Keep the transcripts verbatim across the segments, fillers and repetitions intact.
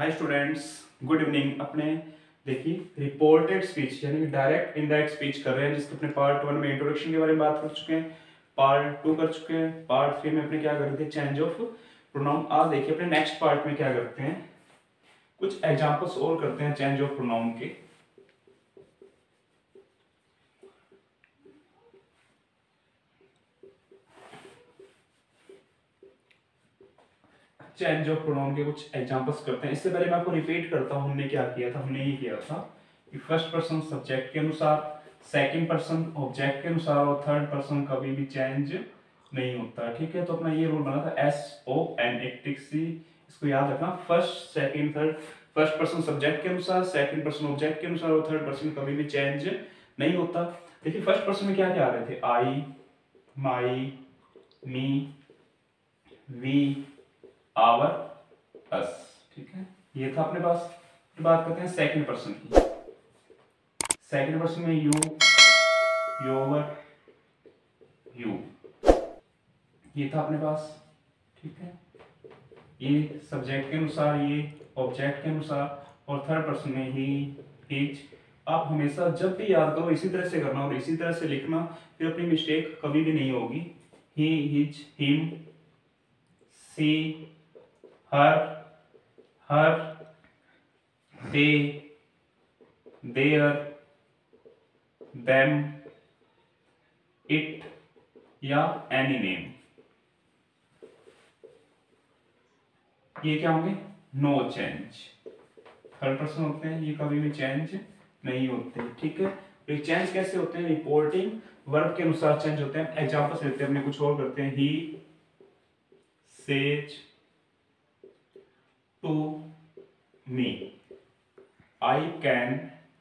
Hi students, good evening. अपने देखिए reported speech यानी कि डायरेक्ट इनडायरेक्ट स्पीच कर रहे हैं, जिसके अपने पार्ट वन में इंट्रोडक्शन के बारे में बात कर चुके हैं, पार्ट टू कर चुके हैं, पार्ट थ्री में अपने क्या करते हैं चेंज ऑफ प्रोनाउन। आज देखिए अपने नेक्स्ट पार्ट में क्या करते हैं, कुछ एग्जांपल्स और करते हैं चेंज ऑफ प्रोनाउन के। चेंज ऑफ प्रोनाउन के कुछ एग्जांपल्स करते हैं। इससे पहले मैं आपको रिपीट करता हूं, हमने क्या किया था। हमने ये किया था कि फर्स्ट पर्सन सब्जेक्ट के अनुसार, सेकंड पर्सन ऑब्जेक्ट के अनुसार और थर्ड पर्सन कभी भी चेंज नहीं होता। ठीक है, तो अपना ये रूल बना था एस ओ एन एक्टिक सी, इसको याद रखना। First second third, first person subject के अनुसार, सेकंड पर्सन ऑब्जेक्ट के अनुसार और थर्ड पर्सन कभी भी चेंज नहीं होता। देखिए फर्स्ट पर्सन में क्या क्या आ रहे थे, आई, माई, मी, वी, आवर, अस। ठीक है, ये था अपने पास। फिर बात करते हैं सेकंड पर्सन की। सेकंड पर्सन में यू, योवर, यू, ये था अपने पास। ठीक है, ये सब्जेक्ट के अनुसार, ये ऑब्जेक्ट के अनुसार और थर्ड पर्सन में ही, हिज। आप हमेशा जब भी याद करो इसी तरह से करना और इसी तरह से लिखना, फिर अपनी मिस्टेक कभी भी नहीं होगी। He, his, him, she, her, her, they, their, them, it या एनी नेम, ये क्या होंगे, नो चेंज। थर्ड पर्सन होते हैं, ये कभी भी चेंज नहीं होते। ठीक है, ये चेंज कैसे होते हैं, रिपोर्टिंग वर्ब के अनुसार चेंज होते हैं। एग्जांपल्स लेते हैं अपने, कुछ और करते हैं। He says to me, I can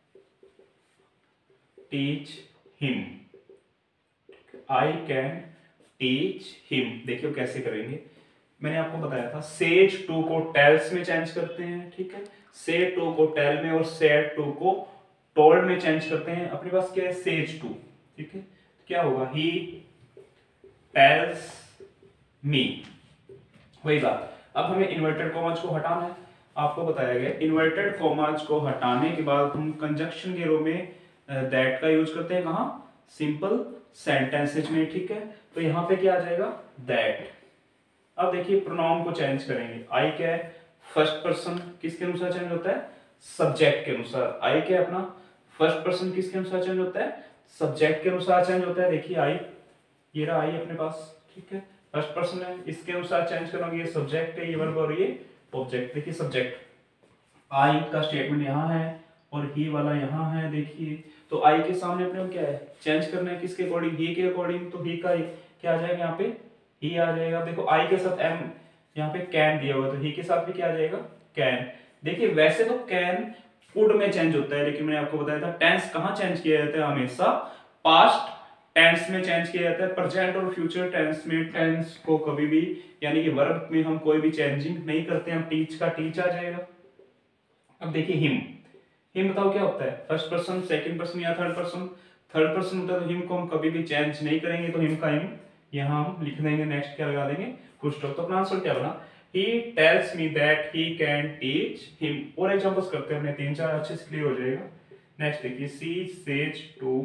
teach him, I can teach him. देखिए कैसे करेंगे, मैंने आपको बताया था सेज टू को टेल्स में चेंज करते हैं। ठीक है, से टू को टेल में और सेड टू को टोल्ड में चेंज करते हैं। अपने पास क्या है, सेज टू। ठीक है, तो क्या होगा, ही टेल्स मी, वही बात। अब हमें इन्वर्टेड कॉमाज को हटाना है। आपको बताया गया इन्वर्टेड कॉमाज को हटाने के बाद हम कंजक्शन के रो में दैट का यूज करते हैं। कहाँ, सिंपल सेंटेंसेज में। ठीक है, तो यहाँ पे क्या आ जाएगा, दैट। अब देखिए प्रोनाउन को चेंज करेंगे। आई क्या है, फर्स्ट पर्सन किसके अनुसार चेंज होता है, सब्जेक्ट के अनुसार। आई क्या है अपना, फर्स्ट पर्सन किसके अनुसार चेंज होता है, सब्जेक्ट के अनुसार चेंज होता है। देखिए आई, ये रहा आई अपने पास। ठीक है, फर्स्ट पर्सन है, इसके अनुसार चेंज करोगे, ये सब्जेक्ट है, ये वर्ब और ये ऑब्जेक्ट। देखिए सब्जेक्ट, आई का स्टेटमेंट यहाँ है और ही वाला यहाँ है। देखिए तो आई के सामने अपने को क्या है, चेंज करना है किसके अकॉर्डिंग, ही के अकॉर्डिंग। तो ही का क्या आ जाएगा, यहाँ पे ही आ जाएगा। देखो आई के साथ एम यहाँ पे कैन दिया हुआ, तो ही के साथ भी क्या आ जाएगा, कैन। देखिए वैसे तो कैन कुड में चेंज होता है, लेकिन मैंने आपको बताया था टेंस कहाँ चेंज किया जाता है, हमेशा पास्ट टेंस में चेंज किया जाता है। प्रेजेंट और फ्यूचर टेंस में टेंस को कभी भी यानी कि वर्ब में हम कोई भी चेंजिंग नहीं करते हैं। हम टीच का टीच आ जाएगा। अब देखिए हिम, हिम बताओ क्या होता है, फर्स्ट पर्सन, सेकंड पर्सन या थर्ड पर्सन। थर्ड पर्सन होता है, तो हिम को हम कभी भी चेंज नहीं करेंगे, तो हिम का हिम यहाँ हम लिख देंगे। नेक्स्ट क्या लगा देंगे, फुल स्टॉप। तो अपना आंसर क्या बना, he tells me that he can teach him। और एग्जांपल्स करते हैं हमने, तीन चार अच्छे से क्लियर हो जाएगा। नेक्स्ट देखिए, she says to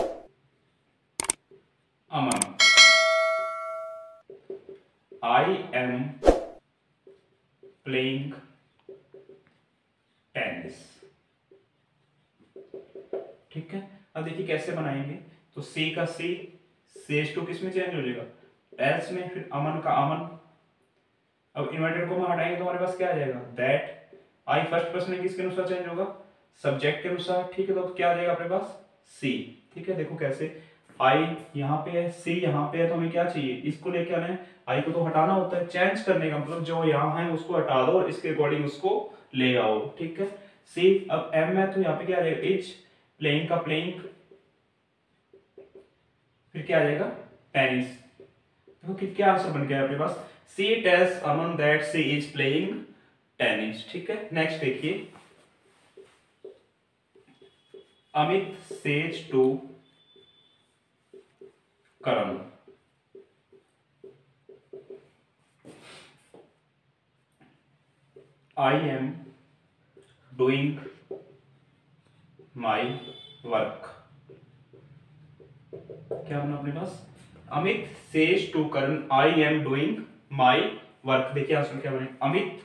Aman, I am playing tennis। ठीक है, अब देखिए कैसे बनाएंगे। तो सी का सी, सेज टू किस में चेंज हो जाएगा, टेल्स में। फिर अमन का अमन। अब इन्वर्टेड कोमा हटाएंगे तो हमारे पास क्या आ जाएगा, दैट। आई फर्स्ट पर्सन में किसके अनुसार चेंज होगा, सब्जेक्ट के अनुसार। ठीक है, तो क्या आ जाएगा अपने पास, सी। ठीक है, देखो कैसे, आई यहाँ पे है, सी यहाँ पे है, तो हमें क्या चाहिए, इसको लेके आना है। आई को तो हटाना होता है, चेंज करने का मतलब जो यहाँ है उसको हटा दो और इसके अकॉर्डिंग उसको ले आओ। ठीक है, सी। अब एम है तो यहाँ पे क्या आ जाएगा, इज, प्लेइंग का प्लेइंग, फिर क्या आ जाएगा, टेनिस। देखो कि क्या आंसर बन गया अपने पास, she tells Aman that she is playing tennis. ठीक है, नेक्स्ट देखिए, Amit says to Karan, I am doing my work. क्या बना अपने पास, Amit says to Karan I am doing my work. देखिए आंसर क्या बने, अमित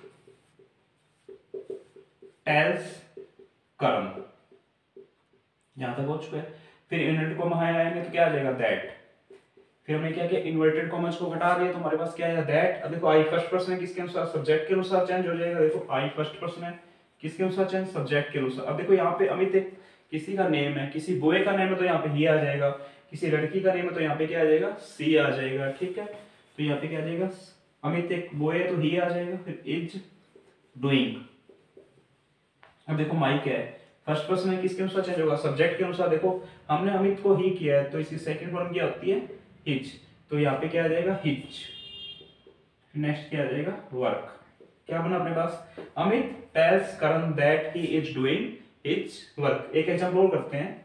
टेल्स करण, यहां तक हो चुका है। फिर इन्वर्टेड कॉमा आएंगे तो क्या आ जाएगा, दैट। फिर हमने क्या किया, इन्वर्टेड कॉमास को घटा दिया तो हमारे पास क्या आएगा, दैट। अब देखो आई फर्स्ट पर्सन है, किसके अनुसार, सब्जेक्ट के अनुसार चेंज हो जाएगा। देखो आई फर्स्ट पर्सन है, किसके अनुसार चेंज, सब्जेक्ट के अनुसार। अब देखो यहाँ पे अमित एक किसी का नेम है, किसी बॉय का नेम है तो यहाँ पे ही आ जाएगा, किसी लड़की का नेम है तो यहाँ पे क्या आ जाएगा, सी आ जाएगा। ठीक है, तो यहाँ पे क्या आ जाएगा, अमित एक बॉय है तो ही आ जाएगा। फिर इज डूइंग, अब देखो माई क्या है, फर्स्ट पर्सन है, किसके अनुसार चेंज होगा, सब्जेक्ट के अनुसार। देखो हमने अमित को ही किया है तो इसकी सेकंड फॉर्म क्या होती है, हिज, तो यहाँ पे क्या आ जाएगा, हिज। नेक्स्ट क्या आ जाएगा, वर्क। क्या बना अपने पास, Amit tells Karan that he is doing his work. एक एग्जांपल और करते हैं,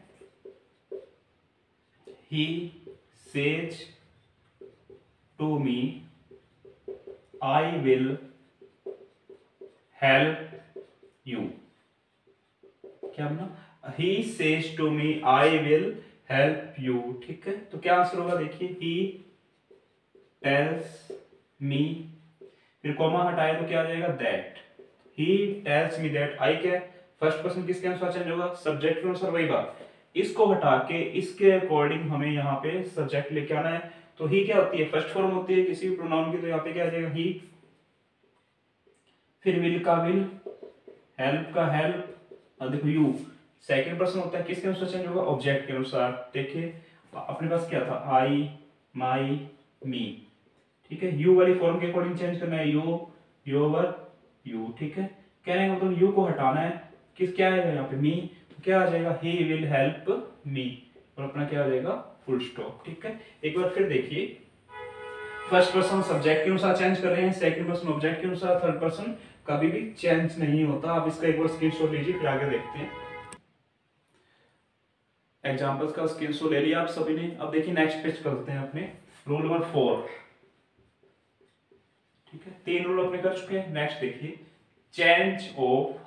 he says to me I will help you। क्या बना, he says to me I will help you। ठीक है, तो क्या आंसर होगा, देखिए he tells me, फिर कॉमा हटाए तो क्या आ जाएगा, that। he tells me that, I क्या है, फर्स्ट पर्सन किसके अनुसार चेंज होगा, सब्जेक्ट के अनुसार। वही बात, इसको हटा के इसके अकॉर्डिंग हमें यहाँ पे सब्जेक्ट लेके आना है। तो ही क्या होती है, फर्स्ट फॉर्म होती है किसी भी प्रोनाउन की, तो यहाँ पे क्या आ जाएगा, ही। फिर विल का विल, हेल्प का हेल्प, और देखो यू सेकंड पर्सन होता है, किसके अनुसार चेंज होगा, ऑब्जेक्ट के अनुसार। देखिए अपने पास क्या था, आई माई मी। ठीक है, यू वाली फॉर्म के अकॉर्डिंग चेंज करना है, यू योर यू। ठीक है, कहने का मतलब यू को हटाना है, किस क्या आएगा यहाँ पे, मी, क्या आ जाएगा, he will help me, और अपना क्या आ जाएगा, फुल स्टॉप। ठीक है, एक बार फिर देखिए, फर्स्ट पर्सन सब्जेक्ट के अनुसार चेंज कर रहे हैं, सेकंड पर्सन ऑब्जेक्ट के अनुसार, थर्ड पर्सन कभी भी चेंज नहीं होता। आप इसका एक बार स्क्रीनशॉट लीजिए, फिर आगे देखते हैं। एग्जांपल्स का स्क्रीनशॉट ले लिया आप सभी ने। अब देखिए नेक्स्ट पेज करते हैं अपने रूल नंबर फोर। ठीक है, तीन रूल अपने कर चुके हैं। नेक्स्ट देखिए, चेंज ऑफ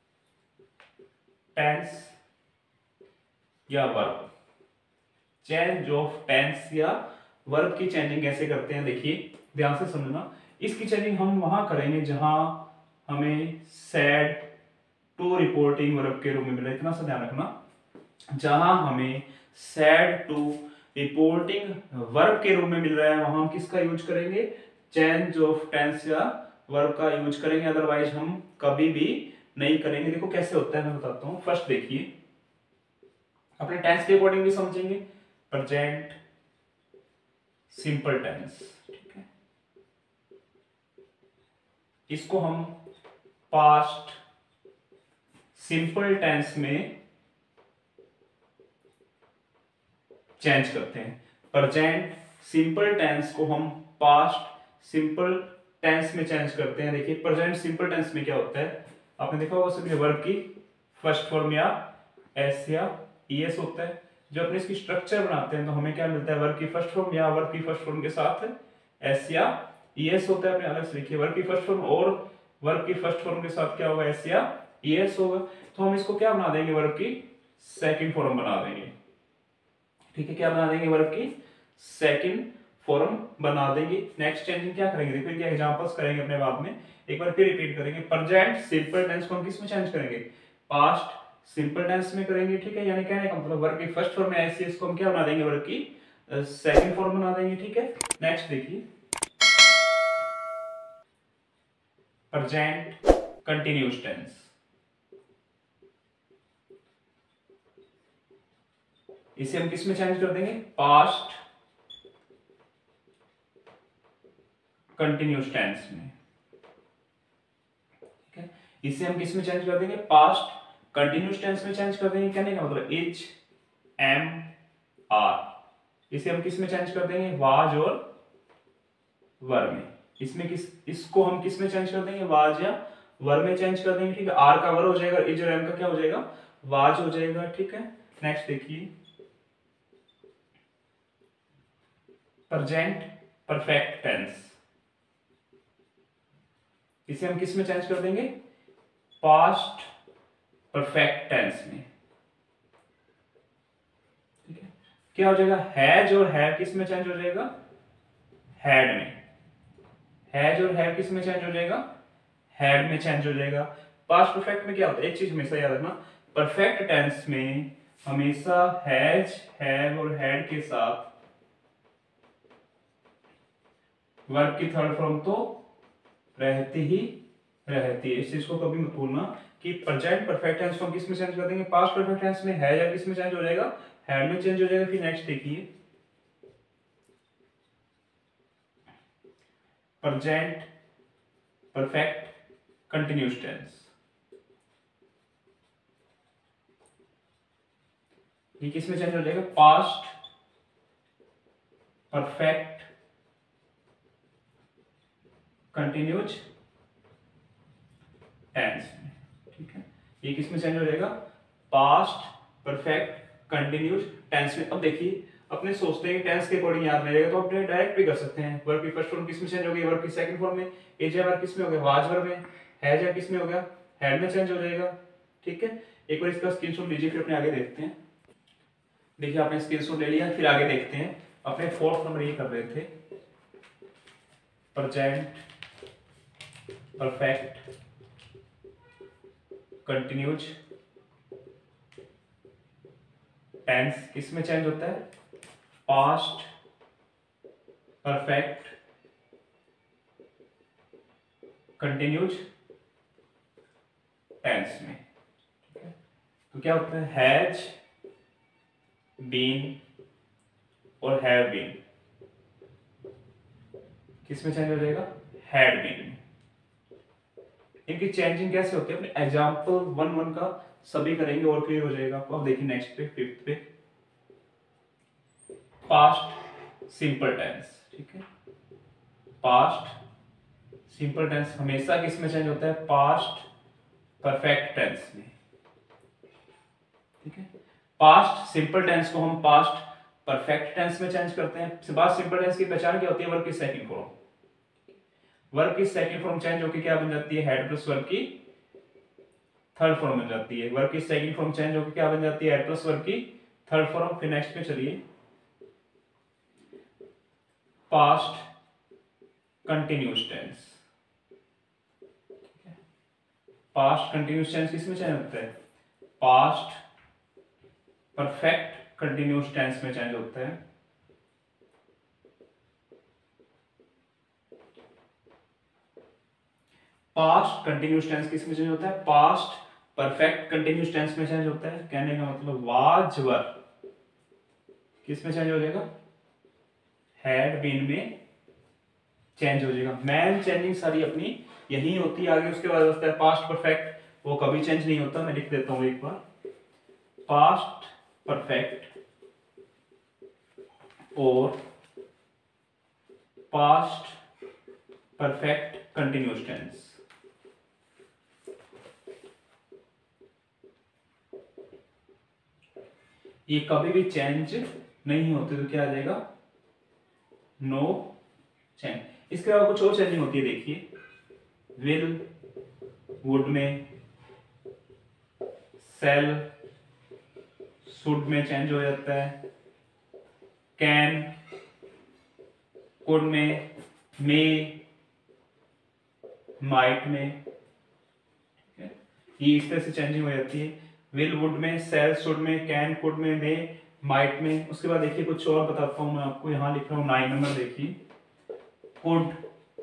टेंस या वर्ब। चेंज ऑफ टेंस या वर्ब की चेंजिंग कैसे करते हैं, देखिए ध्यान से समझना। इसकी चेंजिंग हम वहां करेंगे जहां हमें सैड टू रिपोर्टिंग वर्ब के रूप में मिला, इतना सा ध्यान रखना। जहां हमें सैड टू रिपोर्टिंग वर्ब के रूप में मिल रहा है वहां हम किसका यूज करेंगे, चेंज ऑफ टेंस या वर्ब का यूज करेंगे, अदरवाइज हम कभी भी नहीं करेंगे। देखो कैसे होता है मैं बताता हूं। फर्स्ट देखिए, अपने टेंस के अकॉर्डिंग भी समझेंगे, प्रेजेंट सिंपल टेंस। ठीक है, इसको हम पास्ट सिंपल टेंस में चेंज करते हैं। प्रेजेंट सिंपल टेंस को हम पास्ट सिंपल टेंस में चेंज करते हैं। देखिए प्रेजेंट सिंपल टेंस में क्या होता है, आपने देखा होगा सभी, वर्ब की फर्स्ट फॉर्म या एस या ईएस होता है। जब अपने इसकी स्ट्रक्चर बनाते हैं तो हमें क्या मिलता है, वर्ब की फर्स्ट फॉर्म या वर्ब की फर्स्ट फॉर्म के साथ एस या ईएस होता है। अपने अलग से लिखिए, वर्ब की फर्स्ट फॉर्म और वर्ब की फर्स्ट फॉर्म के साथ क्या होगा, एस या ईएस होगा। तो हम इसको क्या बना देंगे, वर्ब की सेकंड फॉर्म बना देंगे। ठीक है, क्या बना देंगे, वर्ब की सेकंड फॉर्म बना देंगे। नेक्स्ट चेंजिंग क्या करेंगे, देखो इनके एग्जांपल्स करेंगे अपने बाद में। एक बार फिर रिपीट करेंगे, प्रेजेंट सिंपल टेंस को हम किस में चेंज करेंगे, पास्ट सिंपल टेंस में करेंगे। ठीक है, यानी कहने का मतलब वर्ब की फर्स्ट फॉर्म में ऐसे इसको हम क्या बना देंगे, वर्ब की सेकंड फॉर्म बना देंगे। ठीक है, नेक्स्ट देखिए, प्रेजेंट कंटिन्यूअस टेंस। इसे हम किस में चेंज कर देंगे, पास्ट कंटिन्यूअस टेंस में। ठीक है, इसे हम किस में चेंज कर देंगे, पास्ट कंटिन्यूअस टेंस में चेंज कर देंगे। कहने का मतलब इज एम आर, इसे हम किस में चेंज कर देंगे, वाज और वर में। इसमें किस इसको हम किस में चेंज कर देंगे, वाज या वर में चेंज कर देंगे। ठीक है, आर का वर हो जाएगा, इज और एम का क्या हो जाएगा, वाज हो जाएगा। ठीक है, नेक्स्ट देखिए, प्रेजेंट परफेक्ट टेंस। इसे हम किस में चेंज कर देंगे, पास्ट परफेक्ट टेंस में, ठीक है। क्या हो जाएगा, हैज और हैव किस में चेंज हो जाएगा, हैड में। हैज और हैव किस में चेंज हो जाएगा, हैड में चेंज हो जाएगा। पास्ट परफेक्ट में क्या होता है, एक चीज हमेशा याद रखना, परफेक्ट टेंस में हमेशा हैज, हैव और हैड के साथ वर्ब की थर्ड फॉर्म तो रहती ही रहती है। इस चीज को कभी मत भूलना कि प्रेजेंट परफेक्ट टेंस को हम किस में चेंज कर देंगे, पास्ट परफेक्ट टेंस में हैज या किस में चेंज हो जाएगा, हैड में चेंज हो जाएगा। फिर नेक्स्ट देखिए, प्रेजेंट परफेक्ट कंटिन्यूअस टेंस, ये किस में चेंज हो जाएगा, पास्ट परफेक्ट कंटिन्यूअस टेंस में, ठीक है। ये किस में चेंज हो जाएगा, पास्ट परफेक्ट कंटिन्यूअस टेंस में। अब देखिए, अपने सोचते हैं कि टेंस के अकॉर्डिंग याद रहेगा तो अपने डायरेक्ट भी कर सकते हैं। वर्ब की फर्स्ट फॉर्म किस में चेंज हो गई, वर्ब की सेकंड फॉर्म में, इज या वर्ब किस में हो गया, वाज वर्ब में, हैज या किस में हो गया, हैड में चेंज हो जाएगा, ठीक है। एक बार इसका स्क्रीनशॉट लीजिए, फिर अपने आगे देखते हैं। देखिए आपने स्क्रीनशॉट ले लिया, फिर आगे देखते हैं। अपने फोर्थ नंबर ये कर रहे थे, प्रेजेंट परफेक्ट कंटिन्यूअस टेंस किस में चेंज होता है, पास्ट परफेक्ट कंटिन्यूअस टेंस में, ठीक है। तो क्या होता है, हैज बीन और हैव बीन किस में चेंज हो जाएगा, हैड बीन में। इनकी चेंजिंग कैसे होती है, अपने एग्जांपल वन वन का सभी करेंगे और क्लियर हो जाएगा आपको। अब देखिए नेक्स्ट पे, फिफ्थ पे, पास्ट सिंपल टेंस, ठीक है। पास्ट सिंपल टेंस हमेशा किस में चेंज होता है, पास्ट परफेक्ट टेंस में, ठीक है। पास्ट सिंपल टेंस को हम पास्ट परफेक्ट टेंस में चेंज करते हैं। पास्ट सिंपल टेंस की पहचान क्या होती है, वर्ब की सेकंड फॉर्म, वर्ब की सेकंड फॉर्म चेंज होकर क्या बन जाती है, हेड प्लस वर्ब की थर्ड फॉर्म बन जाती है। वर्ब की सेकंड फॉर्म चेंज होकर क्या बन जाती है, हेड प्लस वर्ब की थर्ड फॉर्म। फिर नेक्स्ट पे चलिए, past continuous tense, past continuous tense किसमें चेंज होता है, पास्ट परफेक्ट कंटिन्यूअस टेंस में चेंज होता है। पास्ट कंटिन्यूअस टेंस किस में चेंज होता है, पास्ट परफेक्ट कंटिन्यूअस टेंस में चेंज होता है। कहने का मतलब वाज वर किस में चेंज हो जाएगा, हैड बीन में चेंज हो जाएगा। मैन चेंजिंग सारी अपनी यही होती है। आगे उसके बाद होता है पास्ट परफेक्ट, वो कभी चेंज नहीं होता। मैं लिख देता हूं एक बार, पास्ट परफेक्ट और पास्ट परफेक्ट कंटिन्यूअस टेंस, ये कभी भी चेंज नहीं होते। तो क्या आ जाएगा, नो चेंज। इसके अलावा कुछ और चेंजिंग होती है, देखिए विल वुड में, सेल शुड में चेंज हो जाता है, कैन कुड में, मे माइट में, ठीक है। ये इस तरह से चेंजिंग हो जाती है, विल वुड में, सेल शुड में, कैन कुड में, मे माइट में। उसके बाद देखिए कुछ और बताता हूं मैं आपको, यहां लिख रहा हूं नाइन नंबर, देखिए कुड,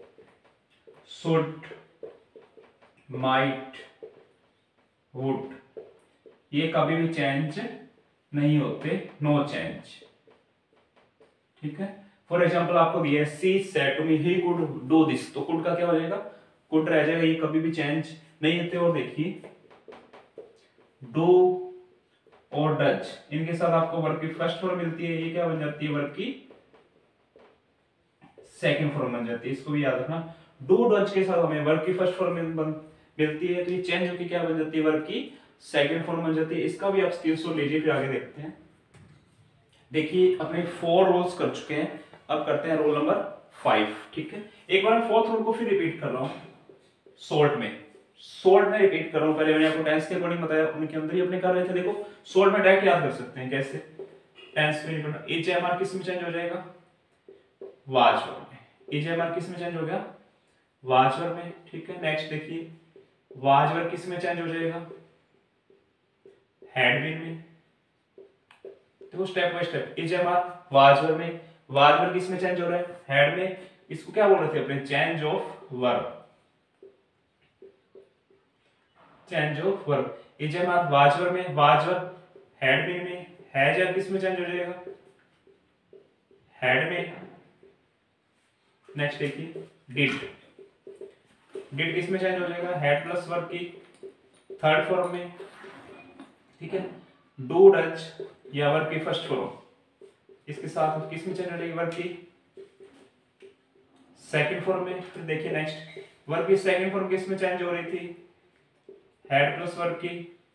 शुड, माइट, वुड, ये कभी भी चेंज नहीं होते, नो चेंज, ठीक है। फॉर एग्जाम्पल आपको दिया है, she said to me he could do this, तो कुड का क्या हो जाएगा, कुड रह जाएगा, ये कभी भी चेंज नहीं होते। और देखिए डू और डज, इनके साथ आपको वर्ब की फर्स्ट फॉर्म मिलती है, ये क्या बन जाती है, वर्ब की सेकंड फॉर्म बन जाती है। इसको भी याद रखना, डू डज के साथ हमें वर्ब की फर्स्ट फॉर्म मिलती है, तो ये चेंज होकर क्या बन जाती है, वर्ब की सेकंड फॉर्म बन जाती है। इसका भी आप स्क्रीनशॉट लीजिए, फिर आगे देखते हैं। देखिए अपने फोर रोल्स कर चुके हैं, अब करते हैं रोल नंबर फाइव, ठीक है। एक बार फोर्थ रोल को फिर रिपीट कर रहा हूं, शॉर्ट में, सोल्ड में रिपीट कर रहा हूँ, पहले मैंने आपको टेंस के अकॉर्डिंग बताया, उनके अंदर ही अपने कर रहे थे। देखो सोल्ड में डायरेक्ट याद कर सकते हैं कैसे, टेंस में एच एम आर किस में चेंज हो जाएगा, वाज वर्ब में। एच एम आर किस में चेंज हो गया, वाज वर्ब में, ठीक है। नेक्स्ट देखिए वाज वर्ब किस में चेंज हो जाएगा, हैड बीन में। देखो step by step, is am are was verb में, वाज वर्ब किस में चेंज हो रहा है, हैड में। इसको क्या बोल रहे थे अपने, change of verb, change of verb. Is am are was verb में, वाज वर्ब हैड बीन में, हैज अब किस में चेंज हो जाएगा, हैड में। नेक्स्ट देखिए डिड, डिड किस में चेंज हो जाएगा, हैड प्लस वर्ब की थर्ड फॉर्म में, ठीक है। डू डच या वर्ब की फर्स्ट फॉर्म, इसके साथ किस में चेंज हो जाएगी, वर्ब की सेकंड फॉर्म में। फिर देखिए नेक्स्ट वर्ब की सेकंड फॉर्म किस में चेंज हो रही थी, हैड प्लस वर्ब की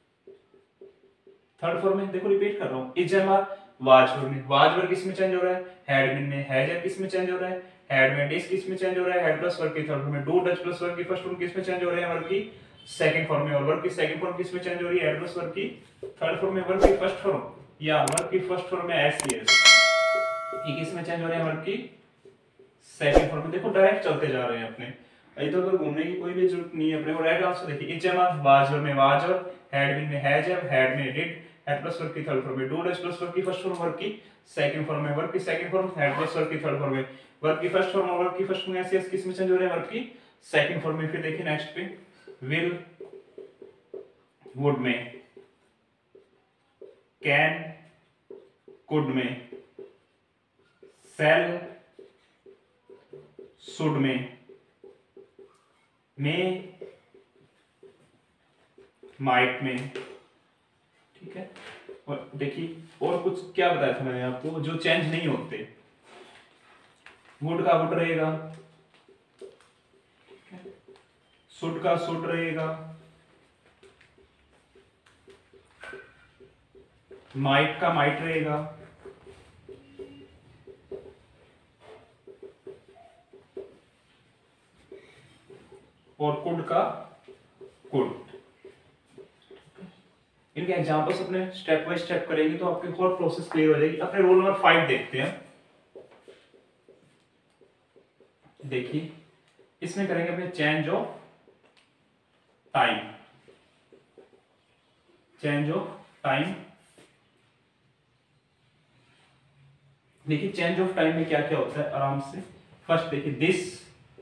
थर्ड फॉर्म में। देखो रिपीट कर रहा हूं, is am are was verb में, वाज वर्ब किस में चेंज हो रहा है, हैड बीन में, हैज किस में चेंज हो रहा है, हैड में, डिस किस में चेंज हो रहा है, हैड प्लस वर्ब की थर्ड फॉर्म में, डू डच प्लस वर्ब की फर्स्ट फॉर्म किस में चेंज हो रहे हैं, वर्ब की सेकंड फॉर्म में, और वर्ब की सेकंड फॉर्म किस में चेंज हो रही है, हैड प्लस वर्ब की थर्ड फॉर्म में, वर्ब की फर्स्ट फॉर्म या वर्ब की फर्स्ट फॉर्म में एस सी एस, ये किस में चेंज हो रहे हैं, वर्ब की सेकंड फॉर्म में। देखो डायरेक्ट चलते जा रहे हैं अपने, इधर उधर घूमने की कोई भी जरूरत नहीं है अपने को। डायरेक्ट आंसर देखिए, is am are was verb में, वाज वर्ब, हैड बीन में, हैज एम, हैड में, डिड, हैड प्लस वर्ब की थर्ड फॉर्म में, डू डच प्लस वर्ब की फर्स्ट फॉर्म, वर्ब की सेकंड फॉर्म में, वर्ब की second form, had plus verb की थर्ड फॉर्म में, वर्ब की फर्स्ट फॉर्म और वर्ब की फर्स्ट फॉर्म ऐसे ऐसे किस में चेंज हो रहे हैं, वर्ब की सेकंड फॉर्म में। फिर देखिए नेक्स्ट पे विल, वुड में, कैन, कुड में, सेल, शुड में, मे, माइट में, ठीक है। और देखिए और कुछ क्या बताया था मैंने आपको जो चेंज नहीं होते, वुड का वुड रहेगा, शुड का शुड रहेगा, माइट का माइट रहेगा, और कुड का कुड। इनके एग्जांपल्स अपने स्टेप बाय स्टेप करेंगे तो आपकी और प्रोसेस क्लियर हो जाएगी। अपने रोल नंबर फाइव देखते हैं। देखिए इसमें करेंगे अपने change of time, change of time. देखिए चेंज ऑफ टाइम में क्या क्या होता है आराम से। फर्स्ट देखिए दिस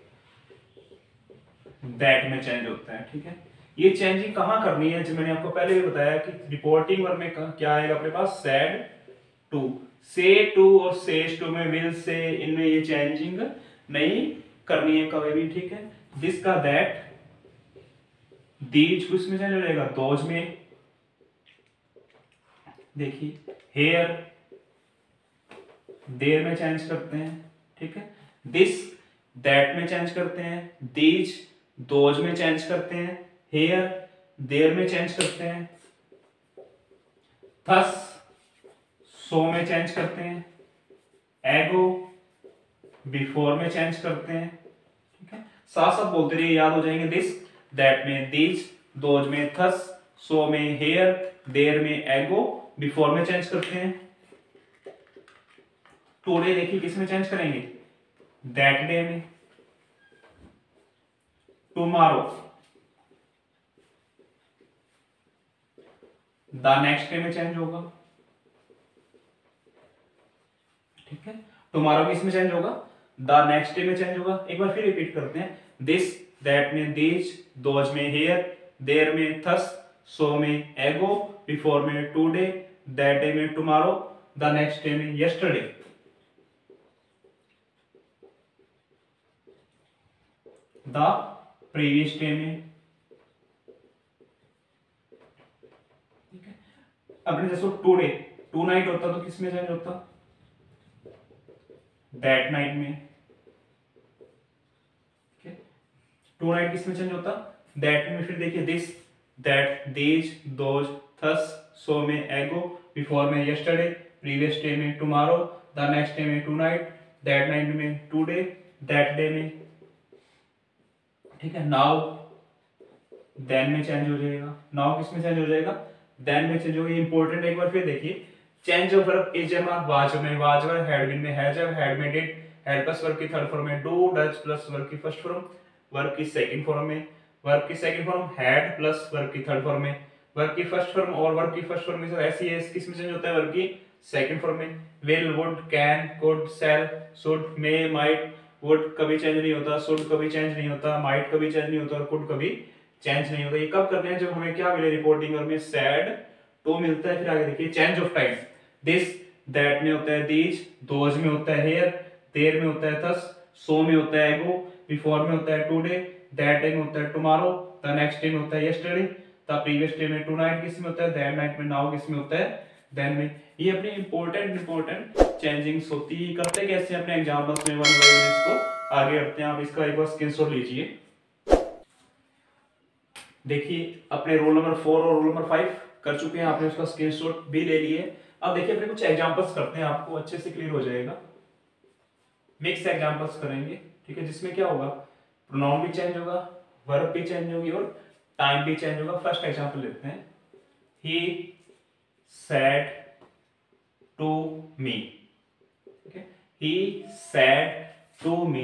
दैट में चेंज होता है, ठीक है। ये चेंजिंग कहां करनी है, जो मैंने आपको पहले भी बताया कि रिपोर्टिंग वर्ब में क्या आएगा अपने पास, सैड टू, से टू और सेज टू में, विल से, इनमें ये चेंजिंग नहीं करनी है कभी भी, ठीक है। दिस का दैट, दीज उसमें चेंज हो जाएगा दोज में। देखिए हेयर, देर में चेंज करते हैं, ठीक है। दिस दैट में चेंज करते हैं, दीज दोज में चेंज करते हैं, हेयर देर में चेंज करते हैं, थस सो में चेंज करते हैं, एगो बिफोर में चेंज करते हैं, ठीक है। साथ साथ बोलते रहिए, याद हो जाएंगे। दिस दैट में, दीज दोज में, थस सो में, हेयर देर में, एगो बिफोर में चेंज करते हैं। टुडे देखिए किस में चेंज करेंगे, दैट डे में। टुमारो द नेक्स्ट डे में चेंज होगा, ठीक है। टुमारो किस में चेंज होगा, द नेक्स्ट डे में चेंज होगा। एक बार फिर रिपीट करते हैं। दिस दैट में, दीज दोज में, हेयर देर में, थस सो में, एगो बिफोर में, टुडे दैट डे में, टुमारो द नेक्स्ट डे में, यस्टरडे द प्रीवियस डे में, ठीक है। अपने जैसे टुडे टू नाइट होता तो किस में चेंज होता, दैट नाइट में, ठीक है। टू नाइट किस में चेंज होता, दैट में। फिर देखिए this that, these those, thus so में, एगो बिफोर में, यस्टरडे प्रीवियस डे में, टुमारो द नेक्स्ट डे में, टू नाइट दैट नाइट में, टुडे दैट डे में, ठीक है। नाउ देन में चेंज हो जाएगा, नाउ किस में चेंज हो जाएगा, देन में चेंज होगा। इंपॉर्टेंट एक बार फिर देखिए, change of verb is am are was में, वाज वर्ब हैड बीन में, हैज वर्ब हैड में, डिड हैड प्लस वर्ब की थर्ड फॉर्म में, डू डज प्लस वर्ब की फर्स्ट फॉर्म, वर्ब की सेकंड फॉर्म में, वर्ब की second form had plus verb की थर्ड फॉर्म में, वर्ब की फर्स्ट फॉर्म और वर्ब की फर्स्ट फॉर्म में ऐसी है किस में चेंज होता है, वर्ब की सेकंड फॉर्म में। Will, would, can, could, shall, should, may, might, would कभी चेंज नहीं होता, शुड कभी चेंज नहीं होता, माइट कभी चेंज नहीं होता और कुड कभी चेंज नहीं होता। ये कब करते हैं, जब हमें क्या मिले रिपोर्टिंग वर्ब में सैड टू मिलता है। फिर आगे देखिए change of time, this that में होता है दीज, दोज में होता है हेयर, देयर में होता है थस, सो में होता है एगो, बिफोर में होता है टुडे, दैट डे में होता है टुमारो, द नेक्स्ट डे में होता है यस्टरडे, द प्रीवियस डे में टुनाइट किस में होता है, दैट नाइट में, नाउ किस में होता है, देन में। ये अपनी इंपॉर्टेंट इंपॉर्टेंट चेंजिंग्स होती है। करते कैसे अपने एग्जांपल्स में वन बाय वन इसको आगे बढ़ते हैं। आप इसका एक बार स्क्रीनशॉट लीजिए। देखिए अपने रोल नंबर फोर और रोल नंबर फाइव कर चुके हैं, आपने उसका स्क्रीनशॉट भी ले लिए। अब देखिए अपने कुछ एग्जांपल्स करते हैं, आपको अच्छे से क्लियर हो जाएगा। मिक्स एग्जांपल्स करेंगे, ठीक है, जिसमें क्या होगा, प्रोनाउन भी चेंज होगा, वर्ब भी चेंज होगी और टाइम भी चेंज होगा। फर्स्ट एग्जांपल लेते हैं, ही सेड टू मी, ठीक है, he said to me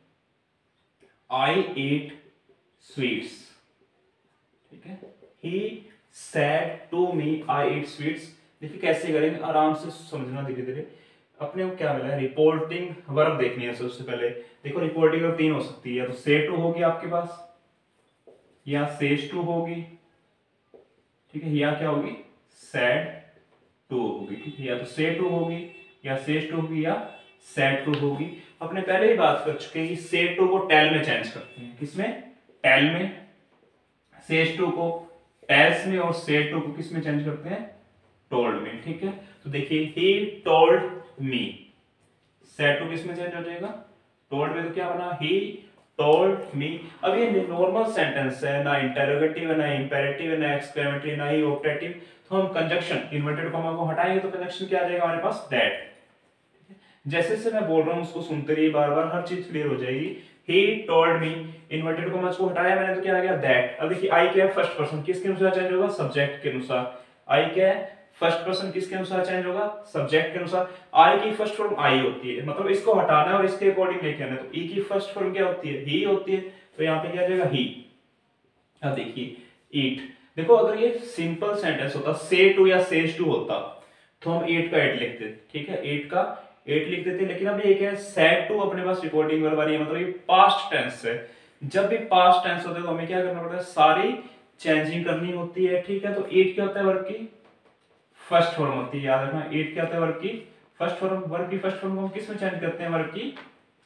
I eat sweets, ठीक है, he said to me I eat sweets. देखिए कैसे करेंगे, आराम से समझना धीरे धीरे। अपने को क्या मिला है, रिपोर्टिंग वर्ब देखनी है सबसे पहले। देखो रिपोर्टिंग वर्ब तीन हो सकती है, तो से टू होगी आपके पास, या सेज टू होगी, ठीक है, या क्या होगी, सैड टू होगी, ठीक है, या तो से टू होगी या सेज टू होगी या सैड टू होगी। अपने पहले ही बात कर चुके हैं कि से टू को टेल में चेंज करते हैं, किसमें, टेल में, सेज टू को टेल्स में और से टू को किस में चेंज करते हैं, टोल्ड में, ठीक है। तो देखिए he told me, said to किस में चेंज हो जाएगा, टोल्ड में, तो क्या बना, ही टोल्ड मी। अब ये नॉर्मल सेंटेंस है, ना इंटरोगेटिव है, ना इंपेरेटिव है, ना एक्सक्लेमेटरी, ना ही ऑप्टेटिव। तो हम कंजक्शन इन्वर्टेड कॉमा को हटाएंगे तो कंजक्शन क्या आ जाएगा हमारे पास, दैट। जैसे से मैं बोल रहा हूँ उसको सुनते रहिए, बार बार हर चीज क्लियर हो जाएगी। He told me, inverted commas को हटाया मैंने तो क्या आ गया, दैट। अब देखिए आई क्या है, फर्स्ट पर्सन, किसके अनुसार चेंज होगा, सब्जेक्ट के अनुसार। आई क्या है, फर्स्ट पर्सन, किसके अनुसार चेंज होगा, सब्जेक्ट के अनुसार। आई की फर्स्ट फॉर्म आई होती है, मतलब इसको हटाना है और इसके अकॉर्डिंग लेके आना है। तो ई की फर्स्ट फॉर्म क्या होती है, ही होती है, तो यहाँ पे क्या आ जाएगा, ही। अब देखिए ईट, देखो अगर ये सिंपल सेंटेंस होता, से टू या सेज टू होता तो हम एट का एट लिखते, ठीक है, एट का एट लिख देते। लेकिन अब ये क्या है, सेड टू अपने पास रिपोर्टिंग वर्ब आ रही है, मतलब ये पास्ट टेंस है। जब भी पास्ट टेंस होता है तो हमें क्या करना पड़ता है, सारी चेंजिंग करनी होती है, ठीक है। तो एट क्या होता है, वर्ब की फर्स्ट फॉर्म होती है, याद रखना, एट क्या होता है, वर्ब की फर्स्ट फॉर्म। वर्ब की फर्स्ट फॉर्म को हम किस में चेंज करते हैं, वर्ब की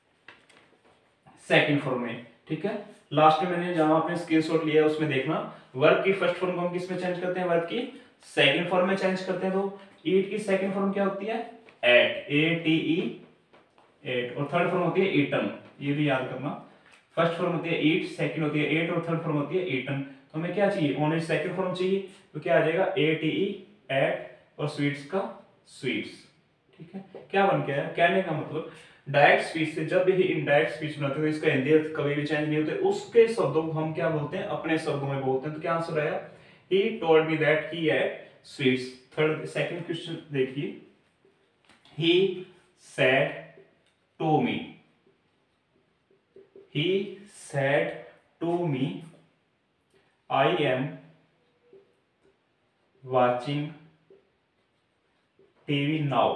सेकंड फॉर्म में, ठीक है। लास्ट में मैंने जहां आपने स्क्रीनशॉट लिया है उसमें देखना, वर्ब की फर्स्ट फॉर्म को हम किस में चेंज करते हैं, वर्ब की सेकंड फॉर्म में चेंज करते हैं। तो ईट की सेकंड फॉर्म क्या होती है, ate, A T E, ate, और थर्ड फॉर्म होती है ईटन, ये भी याद करना। फर्स्ट फॉर्म होती है ईट, सेकंड होती है एट और थर्ड फॉर्म होती है ईटन। तो हमें क्या चाहिए, ओनली सेकंड फॉर्म चाहिए, तो क्या आ जाएगा, ए टी ई, एट, और स्वीट्स का स्वीट्स, ठीक है। क्या बन गया है, कहने का मतलब डायरेक्ट स्पीच से जब भी इनडायरेक्ट स्पीच बनाते हैं तो इसका हिंदी अर्थ कभी भी चेंज नहीं होते, उसके शब्दों को हम क्या बोलते हैं, अपने शब्दों में बोलते हैं। तो क्या आंसर आया, he told me that he had sweets। Third second question देखिए, he said to me, he said to me I am watching TV now,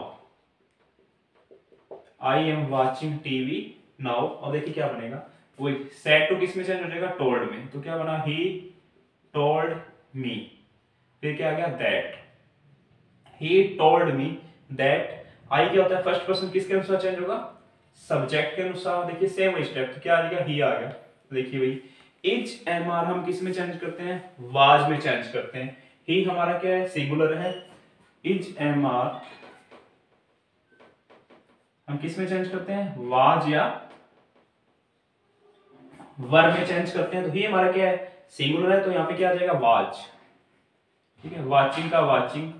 I am watching TV now. और देखिए क्या बनेगा, वही सेड टू किस में change हो जाएगा, टोल्ड में। तो क्या बना, ही टोल्ड मी, फिर क्या आ गया, that, he told me that. I क्या होता है, फर्स्ट पर्सन, किसके अनुसार चेंज होगा, सब्जेक्ट के अनुसार। देखिए सेम स्टेप, तो क्या आ जाएगा, ही आ गया। देखिए भाई इज एम आर हम किस में चेंज करते हैं, वाज में चेंज करते हैं। ही हमारा क्या है, सिंगुलर है, इज एम आर हम किस में चेंज करते हैं, वाज या वर्ब में चेंज करते हैं। तो ही हमारा क्या है, सिंगुलर है, तो यहां पे क्या आ जाएगा, वाज, ठीक है। वाचिंग का वाचिंग,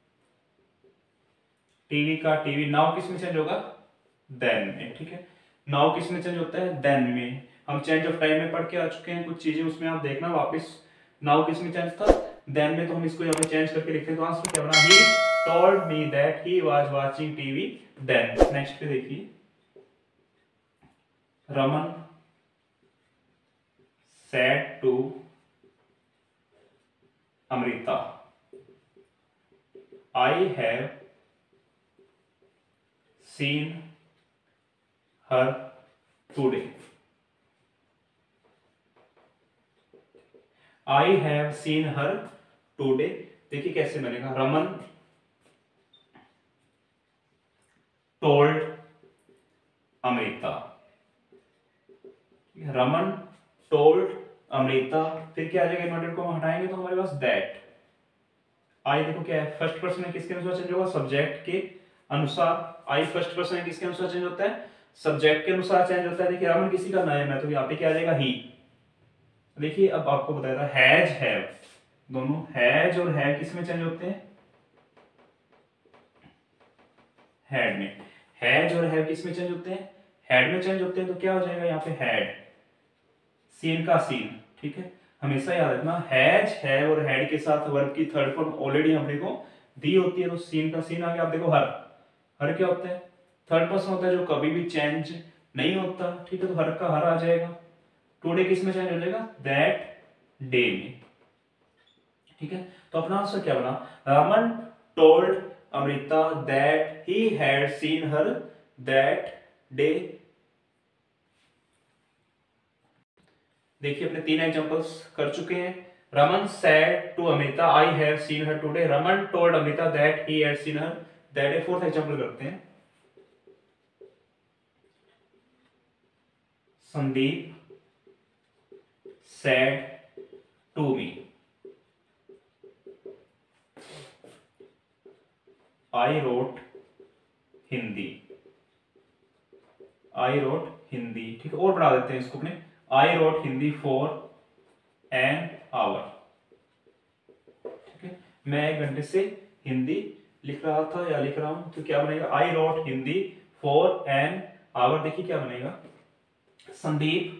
टीवी का टीवी। नाउ किस में चेंज होगा, देन में, ठीक है। नाउ किस में चेंज होता है, देन में। हम चेंज ऑफ टाइम में पढ़ के आ चुके हैं कुछ चीजें, उसमें आप देखना वापस नाउ किस में चेंज था, देन में, तो हम इसको यहाँ पे चेंज करके लिखते हैं, तो आंसर क्या बना, he told me that he was watching TV then. Next पे देखिए, Raman said to Amrita I have seen her today. I have seen her today, देखिए कैसे बनेगा, रमन टोल्ड अमृता, रमन टोल्ड अमृता, फिर क्या आ जाएगा, इन्वर्टेड को हटाएंगे तो हमारे पास दैट। आई देखो क्या है, फर्स्ट पर्सन है, किसके अनुसार चेंज होगा, सब्जेक्ट के अनुसार। आई फर्स्ट पर्सन है, किसके अनुसार चेंज होता है, सब्जेक्ट के अनुसार चेंज होता है। देखिए रमन किसी का नाम है, तो यहाँ पे क्या आ जाएगा, ही। देखिए अब आपको बताया था हैज हैव, दोनों हैज और हैव किस में चेंज होते हैं, हैड में। हैज और हैव किस में चेंज होते हैं, हैड में चेंज होते हैं, तो क्या हो जाएगा यहाँ पे हैड, सीन का सीन, ठीक है। हमेशा याद रखना हैज हैव और हैड के साथ वर्ब की थर्ड फॉर्म ऑलरेडी हमने को दी होती है, तो सीन का सीन आ गया। आप देखो हर, हर क्या होता है, थर्ड पर्सन होता है जो कभी भी चेंज नहीं होता, ठीक है, तो हर का हर आ जाएगा। टुडे किस में चेंज हो जाएगा, दैट डे में, ठीक है। तो अपना आंसर क्या बना, Raman told Amrita that he had seen her that day. देखिए अपने तीन एग्जांपल्स कर चुके हैं। Raman said to Amrita I have seen her today, Raman told Amrita that he had seen her that day. Fourth example करते हैं, Sandeep said to me I wrote Hindi, I wrote Hindi, ठीक है। और बढ़ा देते हैं इसको अपने, I wrote Hindi for an hour, ठीक है। मैं एक घंटे से हिंदी लिख रहा था या लिख रहा हूं, तो क्या बनेगा, I wrote Hindi for an hour। देखिए क्या बनेगा, संदीप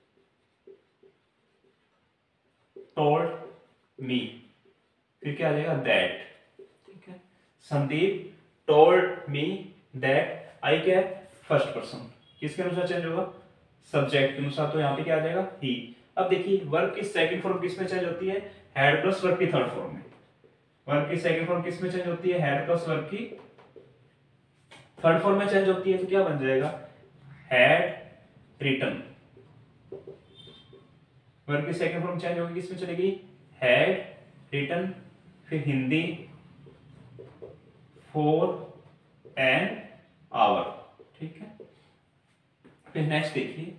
told me, फिर क्या आ जाएगा, दैट, ठीक है। संदीप told me that, आई क्या है, फर्स्ट पर्सन, किसके अनुसार चेंज होगा, सब्जेक्ट के अनुसार, तो यहाँ पे क्या आ जाएगा, ही। अब देखिए वर्ब की सेकंड फॉर्म किस में चेंज होती है, हैड प्लस वर्ब की थर्ड फॉर्म में। वर्ब की सेकंड फॉर्म किस में चेंज होती है, हैड प्लस वर्ब की थर्ड फॉर्म में चेंज होती है, तो क्या बन जाएगा, हैड रिटन। वर्ब की सेकंड फॉर्म चेंज होगी, किसमें चलेगी, हैड रिटन, फिर हिंदी फॉर एन आवर, ठीक है। फिर नेक्स्ट देखिए,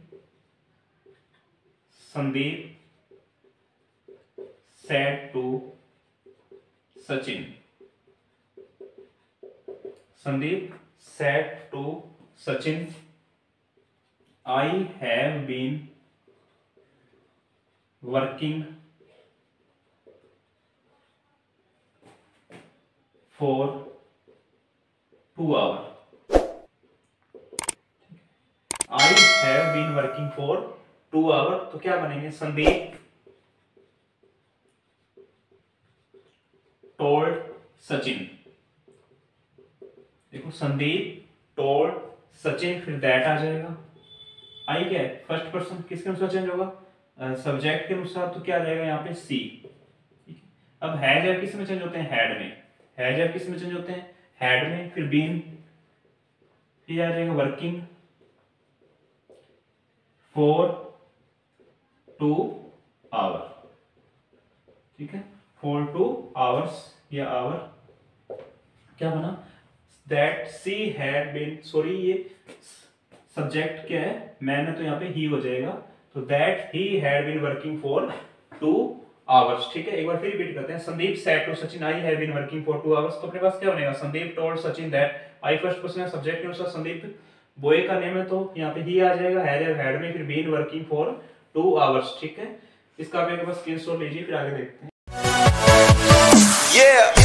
Sandeep said to Sachin, Sandeep said to Sachin I have been working for two hour, I have been working for two hour, तो क्या बनेंगे, संदीप टोल्ड सचिन, देखो संदीप टोल्ड सचिन, फिर दैट आ जाएगा। आई क्या है, फर्स्ट पर्सन, किसके अनुसार चेंज होगा, सब्जेक्ट uh, के अनुसार, तो क्या आ जाएगा यहाँ पे, सी, ठीक है। अब हैज हैव किस में चेंज होते हैं, हैड में, हैज हैव किस में चेंज होते हैं, हैड में, फिर बीन, फिर आ जाएगा वर्किंग फॉर टू आवर, ठीक है, फॉर टू आवर्स या आवर, क्या बना, that she had been, sorry ये सब्जेक्ट क्या है, मैंने, तो यहाँ पे ही हो जाएगा, तो that he had been working for two hours, ठीक है। एक बार फिर रिपीट करते हैं, Sandeep said to Sachin I have been working for two hours, तो अपने पास क्या बनेगा, Sandeep told Sachin that, I first person है, सब्जेक्ट के अनुसार संदीप बॉय का नेम है, तो यहाँ पे ही आ जाएगा, हैड हैड में, फिर been working for two hours, ठीक है। इसका आप एक बार स्क्रीनशॉट लीजिए, फिर आगे देखते हैं। yeah!